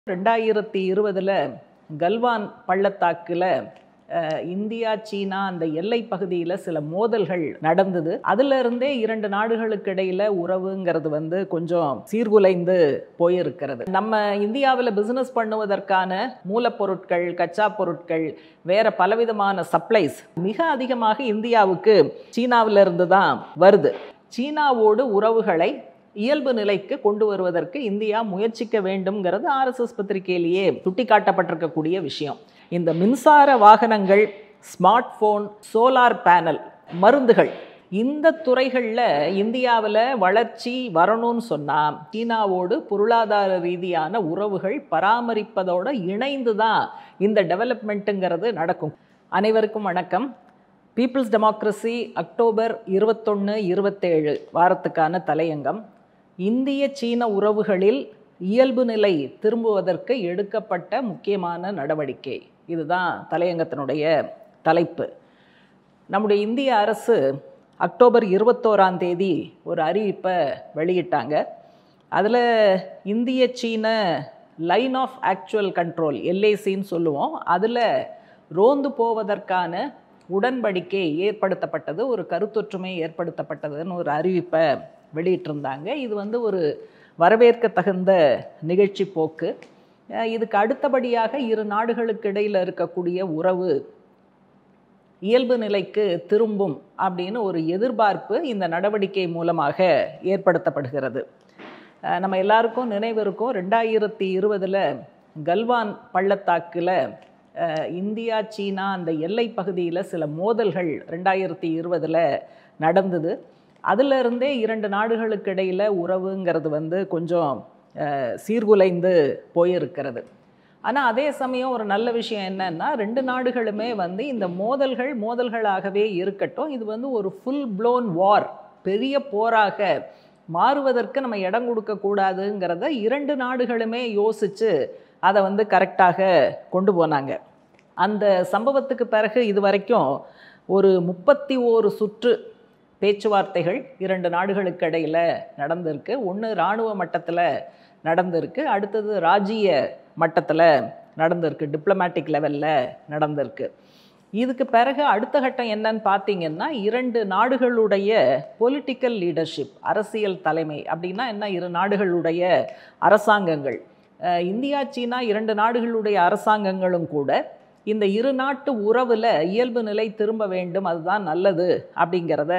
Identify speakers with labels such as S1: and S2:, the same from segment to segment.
S1: 2020 Galwan பள்ளத்தாக்குல India சீனா அந்த எல்லை பகுதியில் சில மோதல்கள் நடந்தது. அதுல இருந்தே இரண்டு நாடுகளுக்கு இடையில உறவுங்கிறது கொஞ்சம் சீர்குலைந்து போயிருக்கிறது. நம்ம இந்தியாவில் பிசினஸ் பண்ணுவதற்கான மூலப்பொருட்கள், கச்சா பொருட்கள், வேற பலவிதமான சப்ளைஸ் மிக அதிகமாக இந்தியாவுக்கு சீனாவிலிருந்து தான் வருது. சீனாவோடு உறவுகளை இயல்பு நிலைக்கு கொண்டு வருவதற்கு இந்தியா முயற்சிக்க வேண்டும்ங்கிறது RSS பத்திரிகையிலேயே சுட்டிக்காட்டப்பட்டிருக்கக்கூடிய விஷயம். இந்த மின்சார வாகனங்கள், ஸ்மார்ட் போன், சோலார் பேனல், மருந்துகள், இந்த துறைகளில் இந்தியாவில் வளர்ச்சி வரணும்னு சொன்னால் சீனாவோடு பொருளாதார ரீதியான உறவுகள் பராமரிப்பதோடு இணைந்து தான் இந்த டெவலப்மெண்ட்டுங்கிறது நடக்கும். அனைவருக்கும் வணக்கம். பீப்புள்ஸ் டெமோக்ரஸி அக்டோபர் 21-27 வாரத்துக்கான தலையங்கம். இந்திய சீன உறவுகளில் இயல்பு நிலை திரும்புவதற்கு எடுக்கப்பட்ட முக்கியமான நடவடிக்கை. இதுதான் தலையங்கத்தினுடைய தலைப்பு. நம்முடைய இந்திய அரசு அக்டோபர் 21 ஒரு அறிவிப்பை வெளியிட்டாங்க. அதில் இந்திய சீன லைன் ஆஃப் ஆக்சுவல் கண்ட்ரோல், LACன்னு சொல்லுவோம், அதில் ரோந்து போவதற்கான உடன்படிக்கை ஏற்படுத்தப்பட்டது, ஒரு கருத்தொற்றுமை ஏற்படுத்தப்பட்டதுன்னு ஒரு அறிவிப்பை வெளியிட்டிருந்தாங்க. இது ஒரு வரவேற்க தகுந்த நிகழ்ச்சி போக்கு. இதுக்கு அடுத்தபடியாக இரு நாடுகளுக்கு இடையில் இருக்கக்கூடிய உறவு இயல்பு நிலைக்கு திரும்பும் அப்படின்னு ஒரு எதிர்பார்ப்பு இந்த நடவடிக்கை மூலமாக ஏற்படுத்தப்படுகிறது. நம்ம எல்லாருக்கும் நினைவிருக்கும், 2020 கல்வான் பள்ளத்தாக்கில் இந்தியா சீனா அந்த எல்லை பகுதியில் சில மோதல்கள் 2020 நடந்தது. அதுல இருந்தே இரண்டு நாடுகளுக்கு இடையில உறவுங்கிறது கொஞ்சம் சீர்குலைந்து போயிருக்கிறது. ஆனால் அதே சமயம் ஒரு நல்ல விஷயம் என்னன்னா, ரெண்டு நாடுகளுமே இந்த மோதல்களாகவே இருக்கட்டும், இது ஒரு ஃபுல் ப்ளோன் வார், பெரிய போராக மாறுவதற்கு நம்ம இடம் கொடுக்கக்கூடாதுங்கிறத இரண்டு நாடுகளுமே யோசித்து அதை கரெக்டாக கொண்டு போனாங்க. அந்த சம்பவத்துக்கு பிறகு இதுவரைக்கும் ஒரு 31 சுற்று பேச்சுவார்த்தைகள் இரண்டு நாடுகளுக்கு இடையில் நடந்திருக்கு. ஒன்று இராணுவ மட்டத்தில் நடந்திருக்கு, அடுத்தது ராஜ்ஜிய மட்டத்தில் நடந்திருக்கு, டிப்ளமேட்டிக் லெவலில் நடந்திருக்கு. இதுக்கு பிறகு அடுத்த கட்டம் என்னன்னு பார்த்தீங்கன்னா, இரண்டு நாடுகளுடைய பொலிட்டிக்கல் லீடர்ஷிப், அரசியல் தலைமை அப்படின்னா என்ன, இரு நாடுகளுடைய அரசாங்கங்கள், இந்தியா சீனா இரண்டு நாடுகளுடைய அரசாங்கங்களும் கூட இந்த இரு நாட்டு உறவில் இயல்பு நிலை திரும்ப வேண்டும், அதுதான் நல்லது அப்படிங்கிறத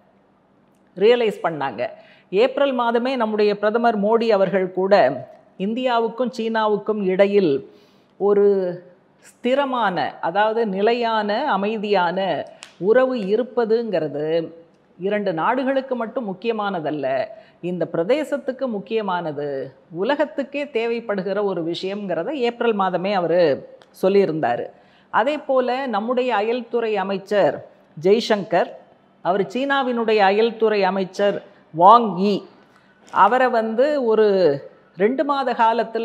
S1: ரியலைஸ் பண்ணாங்க. ஏப்ரல் மாதமே நம்முடைய பிரதமர் மோடி அவர்கள் கூட இந்தியாவுக்கும் சீனாவுக்கும் இடையில் ஒரு ஸ்திரமான, அதாவது நிலையான, அமைதியான உறவு இருப்பதுங்கிறது இரண்டு நாடுகளுக்கு மட்டும் முக்கியமானதல்ல, இந்த பிரதேசத்துக்கு முக்கியமானது, உலகத்துக்கே தேவைப்படுகிற ஒரு விஷயங்கிறத ஏப்ரல் மாதமே அவர் சொல்லியிருந்தார். அதே போல் நம்முடைய அயல்துறை அமைச்சர் ஜெய்சங்கர், அவர் சீனாவினுடைய அயல்துறை அமைச்சர் வாங் யி, அவரை ஒரு 2 மாத காலத்தில்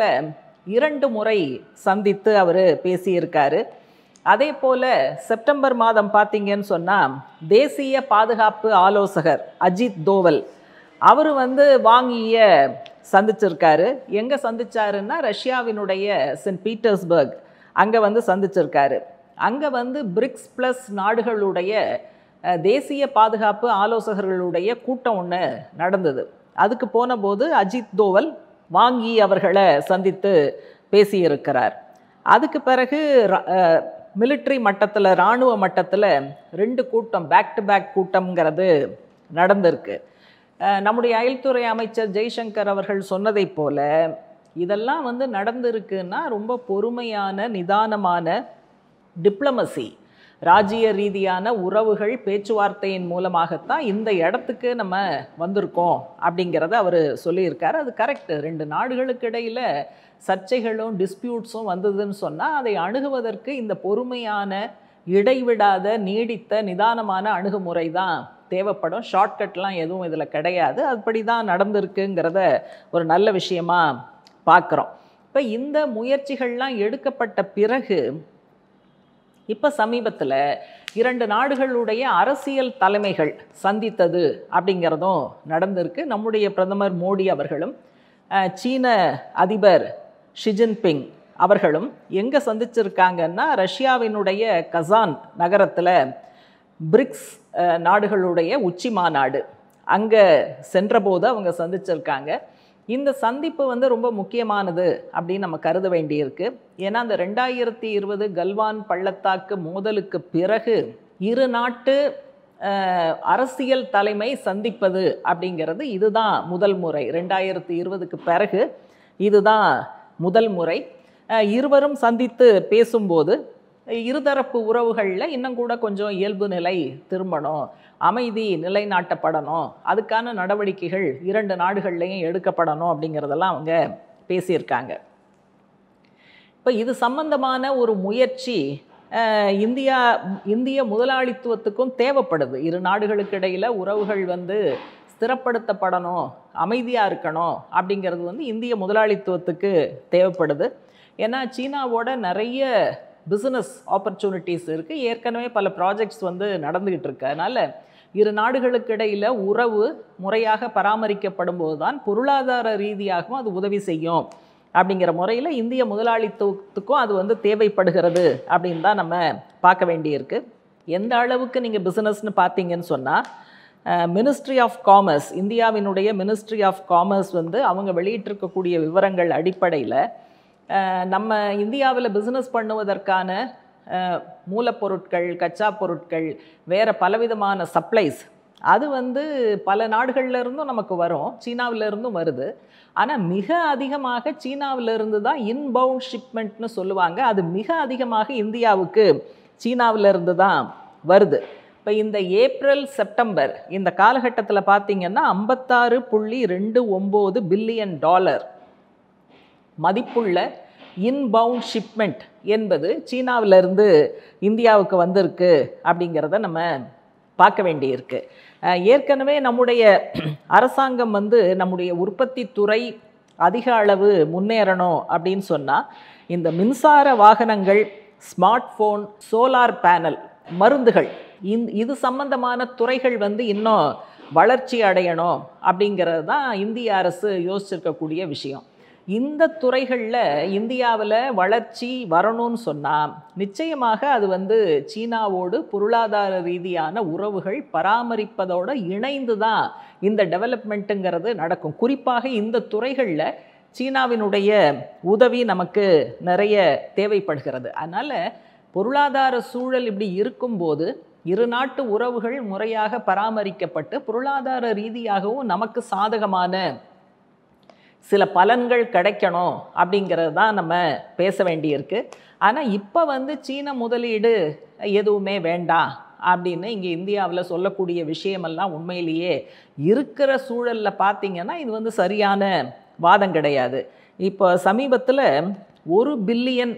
S1: 2 முறை சந்தித்து அவர் பேசியிருக்காரு. அதே போல் செப்டம்பர் மாதம் பார்த்தீங்கன்னு சொன்னால் தேசிய பாதுகாப்பு ஆலோசகர் அஜித் தோவல், அவர் வாங் யியை சந்திச்சிருக்காரு. எங்கே சந்திச்சாருன்னா ரஷ்யாவினுடைய சென்ட் பீட்டர்ஸ்பர்க் அங்கே சந்திச்சிருக்காரு. அங்கே பிரிக்ஸ் ப்ளஸ் நாடுகளுடைய தேசிய பாதுகாப்பு ஆலோசகர்களுடைய கூட்டம் ஒன்று நடந்தது. அதுக்கு போன போது அஜித் தோவல் வாங் யி அவர்களை சந்தித்து பேசியிருக்கிறார். அதுக்கு பிறகு மிலிட்ரி மட்டத்தில், இராணுவ மட்டத்தில் 2 கூட்டம், பேக் டு பேக் கூட்டம்ங்கிறது நடந்திருக்கு. நம்முடைய அயல்துறை அமைச்சர் ஜெய்சங்கர் அவர்கள் சொன்னதை போல இதெல்லாம் நடந்திருக்குன்னா ரொம்ப பொறுமையான, நிதானமான டிப்ளமசி, ராஜ்ஜிய ரீதியான உறவுகள், பேச்சுவார்த்தையின் மூலமாகத்தான் இந்த இடத்துக்கு நம்ம வந்திருக்கோம் அப்படிங்கிறத அவர் சொல்லியிருக்காரு. அது கரெக்டு. ரெண்டு நாடுகளுக்கு இடையில் சர்ச்சைகளும் டிஸ்பியூட்ஸும் வந்ததுன்னு சொன்னால் அதை அணுகுவதற்கு இந்த பொறுமையான, இடைவிடாத, நீடித்த, நிதானமான அணுகுமுறை தான் தேவைப்படும். ஷார்ட்கட்லாம் எதுவும் இதில் கிடையாது. அதுபடி தான் நடந்திருக்குங்கிறத ஒரு நல்ல விஷயமா பார்க்குறோம். இப்போ இந்த முயற்சிகள்லாம் எடுக்கப்பட்ட பிறகு இப்போ சமீபத்தில் இரண்டு நாடுகளுடைய அரசியல் தலைமைகள் சந்தித்தது அப்படிங்கிறதும் நடந்திருக்கு. நம்முடைய பிரதமர் மோடி அவர்களும் சீன அதிபர் ஷி ஜின்பிங் அவர்களும் எங்கே சந்திச்சிருக்காங்கன்னா ரஷ்யாவினுடைய கசான் நகரத்தில் பிரிக்ஸ் நாடுகளுடைய உச்சி மாநாடு அங்கே சென்றபோது அவங்க சந்திச்சிருக்காங்க. இந்த சந்திப்பு வந்து ரொம்ப முக்கியமானது அப்படின்னு நம்ம கருத வேண்டியிருக்கு. ஏன்னா அந்த 2020 கல்வான் பள்ளத்தாக்கு மோதலுக்கு பிறகு இரு நாட்டு அரசியல் தலைமை சந்திப்பது அப்படிங்கிறது இதுதான் முதல் முறை. 2020க்கு பிறகு இதுதான் முதல் முறை. இருவரும் சந்தித்து பேசும்போது இருதரப்பு உறவுகளில் இன்னும் கூட கொஞ்சம் இயல்பு நிலை திரும்பணும், அமைதி நிலைநாட்டப்படணும், அதுக்கான நடவடிக்கைகள் இரண்டு நாடுகள்லையும் எடுக்கப்படணும் அப்படிங்கிறதெல்லாம் அவங்க பேசியிருக்காங்க. இப்போ இது சம்பந்தமான ஒரு முயற்சி இந்திய முதலாளித்துவத்துக்கும் தேவைப்படுது. இரு நாடுகளுக்கு இடையில் உறவுகள் வந்து ஸ்திரப்படுத்தப்படணும், அமைதியாக இருக்கணும் அப்படிங்கிறது வந்து இந்திய முதலாளித்துவத்துக்கு தேவைப்படுது. ஏன்னா சீனாவோட நிறைய பிஸ்னஸ் ஆப்பர்ச்சுனிட்டிஸ் இருக்குது, ஏற்கனவே பல ப்ராஜெக்ட்ஸ் வந்து நடந்துக்கிட்டு இருக்கு. அதனால் இரு நாடுகளுக்கு இடையில் உறவு முறையாக பராமரிக்கப்படும் போது தான் பொருளாதார ரீதியாகவும் அது உதவி செய்யும் அப்படிங்கிற முறையில் இந்திய முதலாளித்துவத்துக்கும் அது வந்து தேவைப்படுகிறது அப்படின்னு தான் நம்ம பார்க்க வேண்டியிருக்கு. எந்த அளவுக்கு நீங்கள் பிஸ்னஸ்ன்னு பார்த்தீங்கன்னு சொன்னால் மினிஸ்ட்ரி ஆஃப் காமர்ஸ், இந்தியாவினுடைய மினிஸ்ட்ரி ஆஃப் காமர்ஸ் வந்து அவங்க வெளியிட்டிருக்கக்கூடிய விவரங்கள் அடிப்படையில் நம்ம இந்தியாவில் பிஸ்னஸ் பண்ணுவதற்கான மூலப்பொருட்கள், கச்சா பொருட்கள், வேறு பலவிதமான சப்ளைஸ் அது வந்து பல நாடுகள்லேருந்தும் நமக்கு வரும், சீனாவிலேருந்தும் வருது. ஆனால் மிக அதிகமாக சீனாவிலிருந்து தான் இன்பவுண்ட் ஷிப்மெண்ட்னு சொல்லுவாங்க, அது மிக அதிகமாக இந்தியாவுக்கு சீனாவிலிருந்து தான் வருது. இப்போ இந்த ஏப்ரல் செப்டம்பர் இந்த காலகட்டத்தில் பார்த்திங்கன்னா $56.29 பில்லியன் மதிப்புள்ள இன்பவுண்ட் ஷிப்மெண்ட் என்பது சீனாவிலிருந்து இந்தியாவுக்கு வந்திருக்கு அப்படிங்கிறத நம்ம பார்க்க வேண்டியிருக்கு. ஏற்கனவே நம்முடைய அரசாங்கம் வந்து நம்முடைய உற்பத்தி துறை அதிக அளவு முன்னேறணும் அப்படின்னு சொன்னால் இந்த மின்சார வாகனங்கள், ஸ்மார்ட் ஃபோன், சோலார் பேனல், மருந்துகள், இது சம்பந்தமான துறைகள் வந்து இன்னும் வளர்ச்சி அடையணும் அப்படிங்கிறது தான் இந்திய அரசு யோசிச்சிருக்கக்கூடிய விஷயம். இந்த துறைகளில் இந்தியாவில் வளர்ச்சி வரணும்னு சொன்னால் நிச்சயமாக அது வந்து சீனாவோடு பொருளாதார ரீதியான உறவுகள் பராமரிப்பதோடு இணைந்து தான் இந்த டெவலப்மெண்ட்டுங்கிறது நடக்கும். குறிப்பாக இந்த துறைகளில் சீனாவினுடைய உதவி நமக்கு நிறைய தேவைப்படுகிறது. அதனால் பொருளாதார சூழல் இப்படி இருக்கும்போது இரு நாட்டு உறவுகள் முறையாக பராமரிக்கப்பட்டு பொருளாதார ரீதியாகவும் நமக்கு சாதகமான சில பலன்கள் கிடைக்கணும் அப்படிங்கிறது தான் நம்ம பேச வேண்டியிருக்கு. ஆனால் இப்போ வந்து சீன முதலீடு எதுவுமே வேண்டாம் அப்படின்னு இங்கே இந்தியாவில் சொல்லக்கூடிய விஷயமெல்லாம் உண்மையிலேயே இருக்கிற சூழலில் பார்த்திங்கன்னா இது வந்து சரியான வாதம் கிடையாது. இப்போ சமீபத்தில் $1 பில்லியன்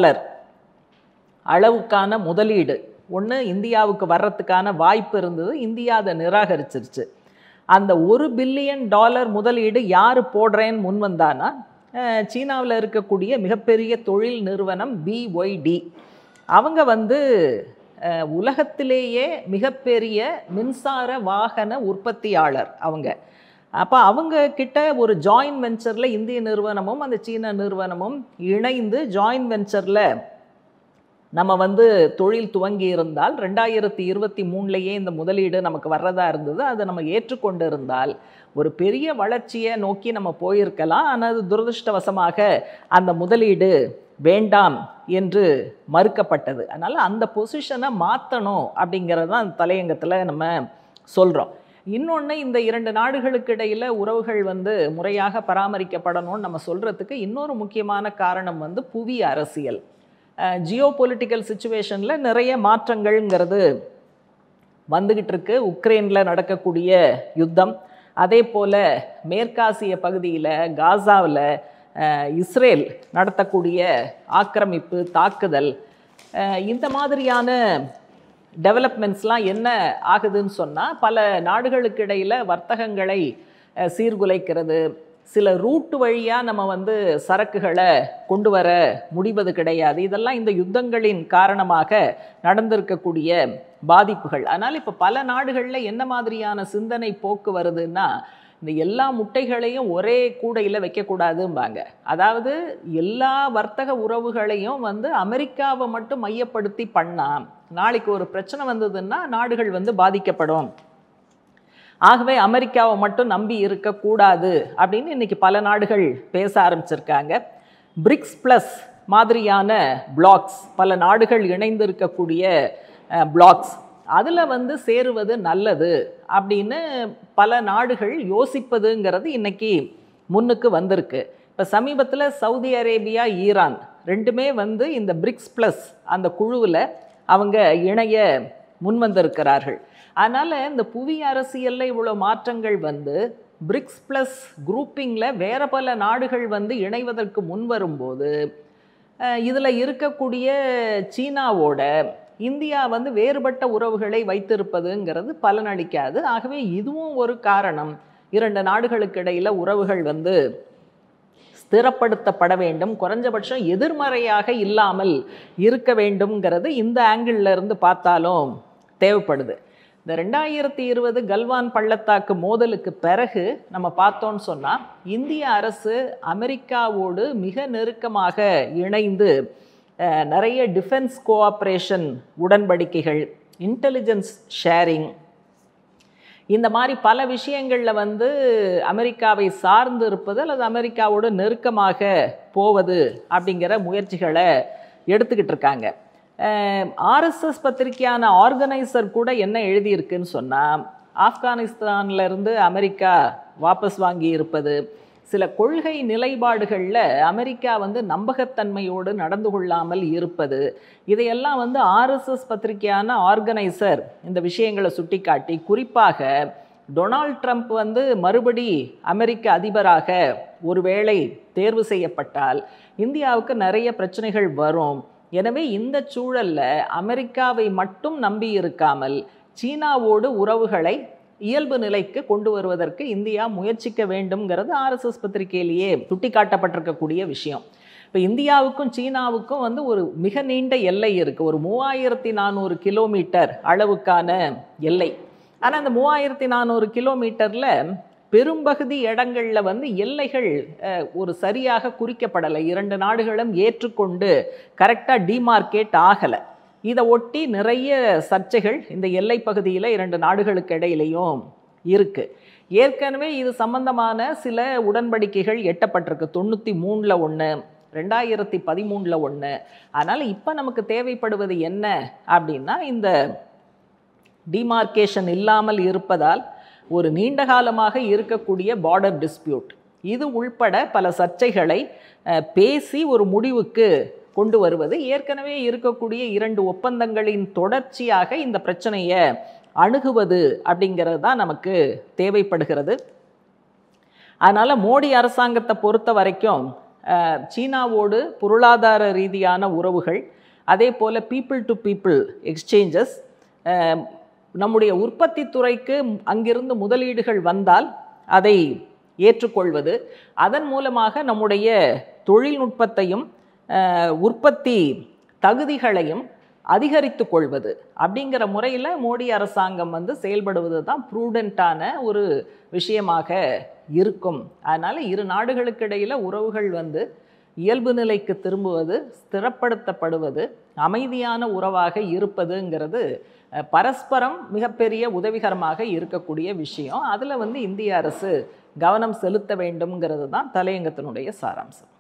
S1: அளவுக்கான முதலீடு ஒன்று இந்தியாவுக்கு வர்றதுக்கான வாய்ப்பு இருந்தது, இந்தியா அதை நிராகரிச்சிருச்சு. அந்த $1 பில்லியன் முதலீடு யார் போடுறேன்னு முன் வந்தானா சீனாவில் இருக்கக்கூடிய மிகப்பெரிய தொழில் நிறுவனம் BYD. அவங்க வந்து உலகத்திலேயே மிகப்பெரிய மின்சார வாகன உற்பத்தியாளர் அவங்க. அப்போ அவங்க கிட்ட ஒரு ஜாயின்ட் வெஞ்சரில் இந்திய நிறுவனமும் அந்த சீன நிறுவனமும் இணைந்து ஜாயின்ட் வெஞ்சரில் நம்ம வந்து தொழில் துவங்கி இருந்தால் 2023லேயே இந்த முதலீடு நமக்கு வர்றதா இருந்தது. அதை நம்ம ஏற்றுக்கொண்டு இருந்தால் ஒரு பெரிய வளர்ச்சியை நோக்கி நம்ம போயிருக்கலாம். ஆனால் அது துரதிருஷ்டவசமாக அந்த முதலீடு வேண்டாம் என்று மறுக்கப்பட்டது. அதனால் அந்த பொசிஷனை மாற்றணும் அப்படிங்கிறது தான் அந்த தலையங்கத்தில் நம்ம சொல்கிறோம். இன்னொன்று, இந்த இரண்டு நாடுகளுக்கு இடையில் உறவுகள் வந்து முறையாக பராமரிக்கப்படணும்னு நம்ம சொல்கிறதுக்கு இன்னொரு முக்கியமான காரணம் வந்து புவி அரசியல், ஜியோ பொலிட்டிக்கல் சிச்சுவேஷனில் நிறைய மாற்றங்கள்ங்கிறது வந்துக்கிட்டு இருக்கு. உக்ரைனில் நடக்கக்கூடிய யுத்தம், அதே போல் மேற்காசிய பகுதியில் காசாவில் இஸ்ரேல் நடத்தக்கூடிய ஆக்கிரமிப்பு, தாக்குதல், இந்த மாதிரியான டெவலப்மெண்ட்ஸ்லாம் என்ன ஆகுதுன்னு சொன்னால் பல நாடுகளுக்கு இடையில் வர்த்தகங்களை சீர்குலைக்கிறது. சில ரூட்டு வழியாக நம்ம வந்து சரக்குகளை கொண்டு வர முடிவது கிடையாது. இதெல்லாம் இந்த யுத்தங்களின் காரணமாக நடந்திருக்கக்கூடிய பாதிப்புகள். அதனால் இப்போ பல நாடுகளில் என்ன மாதிரியான சிந்தனை போக்கு வருதுன்னா, இந்த எல்லா முட்டைகளையும் ஒரே கூடையில் வைக்கக்கூடாதும்பாங்க. அதாவது எல்லா வர்த்தக உறவுகளையும் வந்து அமெரிக்காவை மட்டும் மையப்படுத்தி பண்ணால் நாளைக்கு ஒரு பிரச்சனை வந்ததுன்னா நாடுகள் வந்து பாதிக்கப்படும். ஆகவே அமெரிக்காவை மட்டும் நம்பி இருக்கக்கூடாது அப்படின்னு இன்றைக்கி பல நாடுகள் பேச ஆரம்பிச்சிருக்காங்க. பிரிக்ஸ் ப்ளஸ் மாதிரியான பிளாக்ஸ், பல நாடுகள் இணைந்து இருக்கக்கூடிய பிளாக்ஸ், அதில் வந்து சேருவது நல்லது அப்படின்னு பல நாடுகள் யோசிப்பதுங்கிறது இன்றைக்கி முன்னுக்கு வந்திருக்கு. இப்போ சமீபத்தில் சவுதி அரேபியா, ஈரான் ரெண்டுமே வந்து இந்த பிரிக்ஸ் ப்ளஸ் அந்த குழுவில் அவங்க இணைய முன்வந்திருக்கிறார்கள். அதனால் இந்த புவி அரசியலில் இவ்வளோ மாற்றங்கள் வந்து பிரிக்ஸ் ப்ளஸ் குரூப்பிங்கில் வேறு பல நாடுகள் வந்து இணைவதற்கு முன் வரும்போது இதில் இருக்கக்கூடிய சீனாவோட இந்தியா வந்து வேறுபட்ட உறவுகளை வைத்திருப்பதுங்கிறது பலனளிக்காது. ஆகவே இதுவும் ஒரு காரணம், இரண்டு நாடுகளுக்கு இடையில் உறவுகள் வந்து ஸ்திரப்படுத்தப்பட வேண்டும், குறைஞ்சபட்சம் எதிர்மறையாக இல்லாமல் இருக்க வேண்டும்ங்கிறது இந்த ஆங்கிளில் இருந்து பார்த்தாலும் தேவைப்படுது. இந்த 2020 கல்வான் பள்ளத்தாக்கு மோதலுக்கு பிறகு நம்ம பார்த்தோன்னு சொன்னால் இந்திய அரசு அமெரிக்காவோடு மிக நெருக்கமாக இணைந்து நிறைய டிஃபென்ஸ் கோஆப்ரேஷன் உடன்படிக்கைகள், இன்டெலிஜென்ஸ் ஷேரிங், இந்த மாதிரி பல விஷயங்களில் வந்து அமெரிக்காவை சார்ந்து இருப்பது அல்லது அமெரிக்காவோடு நெருக்கமாக போவது அப்படிங்கிற முயற்சிகளை எடுத்துக்கிட்டு இருக்காங்க. ஆர்எஸ்எஸ் பத்திரிகையான ஆர்கனைசர் கூட என்ன எழுதியிருக்குன்னு சொன்னால், ஆப்கானிஸ்தான்லேருந்து அமெரிக்கா வாபஸ் வாங்கி இருப்பது, சில கொள்கை நிலைப்பாடுகளில் அமெரிக்கா வந்து நம்பகத்தன்மையோடு நடந்து கொள்ளாமல் இருப்பது, இதையெல்லாம் வந்து ஆர்எஸ்எஸ் பத்திரிகையான ஆர்கனைசர் இந்த விஷயங்களை சுட்டி காட்டி, குறிப்பாக டொனால்ட் ட்ரம்ப் வந்து மறுபடி அமெரிக்க அதிபராக ஒருவேளை தேர்வு செய்யப்பட்டால் இந்தியாவுக்கு நிறைய பிரச்சனைகள் வரும். எனவே இந்த சூழலில் அமெரிக்காவை மட்டும் நம்பி இருக்காமல் சீனாவோடு உறவுகளை இயல்பு நிலைக்கு கொண்டு வருவதற்கு இந்தியா முயற்சிக்க வேண்டும்ங்கிறது ஆர்எஸ்எஸ் பத்திரிகையிலேயே சுட்டிக்காட்டப்பட்டிருக்கக்கூடிய விஷயம். இப்போ இந்தியாவுக்கும் சீனாவுக்கும் வந்து ஒரு மிக நீண்ட எல்லை இருக்குது, ஒரு 3400 கிலோமீட்டர் அளவுக்கான எல்லை. ஆனால் அந்த 3400 கிலோமீட்டரில் பெரும்பகுதி இடங்களில் வந்து எல்லைகள் ஒரு சரியாக குறிக்கப்படலை, இரண்டு நாடுகளும் ஏற்றுக்கொண்டு கரெக்டாக டிமார்க்கேட் ஆகலை. இதை ஒட்டி நிறைய சர்ச்சைகள் இந்த எல்லை பகுதியில் இரண்டு நாடுகளுக்கு இடையிலையும் இருக்குது. ஏற்கனவே இது சம்பந்தமான சில உடன்படிக்கைகள் எட்டப்பட்டிருக்கு. 93ல் ஒன்று, 2013ல் ஒன்று. அதனால் இப்போ நமக்கு தேவைப்படுவது என்ன அப்படின்னா, இந்த டிமார்க்கேஷன் இல்லாமல் இருப்பதால் ஒரு நீண்ட காலமாக இருக்கக்கூடிய பார்டர் டிஸ்பியூட், இது உள்பட பல சர்ச்சைகளை பேசி ஒரு முடிவுக்கு கொண்டு வருவது, ஏற்கனவே இருக்கக்கூடிய இரண்டு ஒப்பந்தங்களின் தொடர்ச்சியாக இந்த பிரச்சனையை அணுகுவது அப்படிங்கிறது தான் நமக்கு தேவைப்படுகிறது. அதனால் மோடி அரசாங்கத்தை பொறுத்த வரைக்கும் சீனாவோடு பொருளாதார ரீதியான உறவுகள், அதே போல் பீப்புள் டு பீப்புள் எக்ஸ்சேஞ்சஸ், நம்முடைய உற்பத்தி துறைக்கு அங்கிருந்து முதலீடுகள் வந்தால் அதை ஏற்றுக்கொள்வது, அதன் மூலமாக நம்முடைய தொழில்நுட்பத்தையும் உற்பத்தி தகுதிகளையும் அதிகரித்து கொள்வது அப்படிங்கிற முறையில் மோடி அரசாங்கம் வந்து செயல்படுவது தான் ப்ரூடெண்ட்டான ஒரு விஷயமாக இருக்கும். அதனால் இரு நாடுகளுக்கு இடையில் உறவுகள் வந்து இயல்பு நிலைக்கு திரும்புவது, ஸ்திரப்படுத்தப்படுவது, அமைதியான உறவாக இருப்பதுங்கிறது பரஸ்பரம் மிகப்பெரிய உதவிகரமாக இருக்கக்கூடிய விஷயம். அதில் வந்து இந்திய அரசு கவனம் செலுத்த வேண்டும்ங்கிறது தான் தலையங்கத்தினுடைய சாராம்சம்.